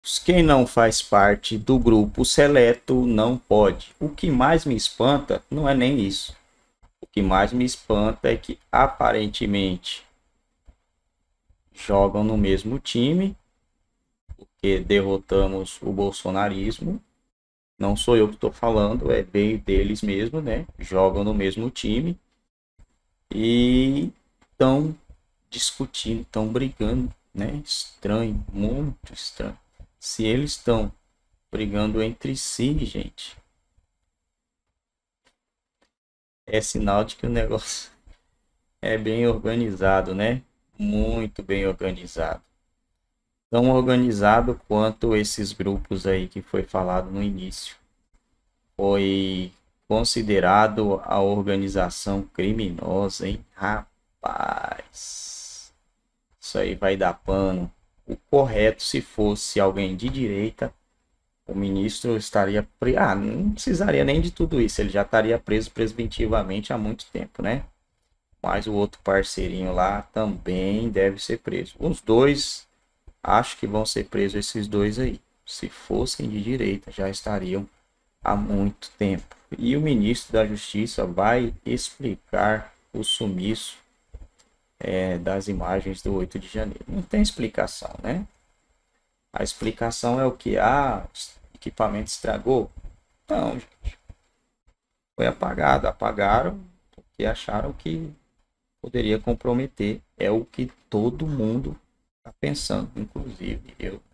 Quem não faz parte do grupo seleto não pode. O que mais me espanta não é nem isso. O que mais me espanta é que aparentemente jogam no mesmo time, porque derrotamos o bolsonarismo. Não sou eu que estou falando, é bem deles mesmo, né? Jogam no mesmo time e estão discutindo, estão brigando, né? Estranho, muito estranho. Se eles estão brigando entre si, gente, é sinal de que o negócio é bem organizado, né? Muito bem organizado. Tão organizado quanto esses grupos aí que foi falado no início. Foi considerado a organização criminosa, hein? Rapaz, isso aí vai dar pano. O correto, se fosse alguém de direita, o ministro estaria preso. Ah, não precisaria nem de tudo isso, ele já estaria preso preventivamente há muito tempo, né? Mas o outro parceirinho lá também deve ser preso. Os dois, acho que vão ser presos esses dois aí. Se fossem de direita, já estariam há muito tempo. E o ministro da Justiça vai explicar o sumiço das imagens do 8 de janeiro. Não tem explicação, né? A explicação é o que? Ah, o equipamento estragou? Não, gente. Foi apagado. Apagaram porque acharam que poderia comprometer. É o que todo mundo está pensando, inclusive eu.